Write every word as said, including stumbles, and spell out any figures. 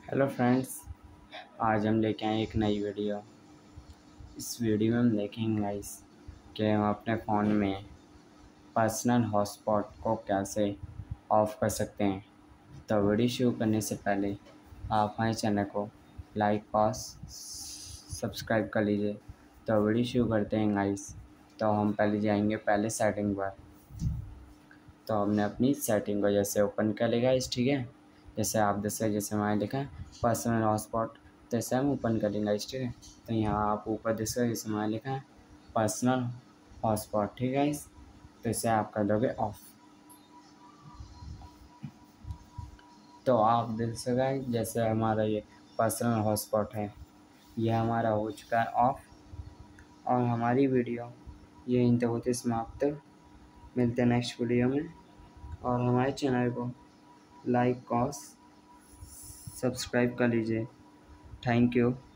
Hello friends. आज हम लेके आए एक नई वीडियो। इस वीडियो में हम देखेंगे गाइस कि हम अपने फ़ोन में पर्सनल हॉटस्पॉट को कैसे ऑफ़ कर सकते हैं। तो वीडियो शुरू करने से पहले आप हमारे चैनल को लाइक और सब्सक्राइब कर लीजिए। तो वीडियो शुरू करते हैं गाइस। तो हम पहले जाएंगे पहले सेटिंग पर। तो हमने अपनी सेटिंग को जैसे ओपन कर लेगा इस ठीक है। जैसे आप जैसे जैसे हमारे लिखा है पर्सनल हॉटस्पॉट, तो इसे हम ओपन कर लेंगे इस ठीक है। तो यहाँ आप ऊपर देखो जैसे हमारे लिखा है पर्सनल हॉटस्पॉट, ठीक है इस, तो इसे आप कर दोगे ऑफ। तो आप देख सकते हैं जैसे हमारा ये पर्सनल हॉटस्पॉट है, ये हमारा हो चुका है ऑफ। और हमारी वीडियो ये इन तक होती समाप्त। मिलते हैं नेक्स्ट वीडियो में। और हमारे चैनल को लाइक और सब्सक्राइब कर लीजिए। Thank you.